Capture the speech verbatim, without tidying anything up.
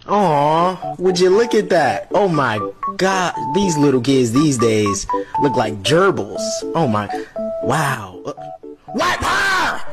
Aw, would you look at that? Oh my god, these little kids these days look like gerbils. Oh my, wow. Uh, Wipe her!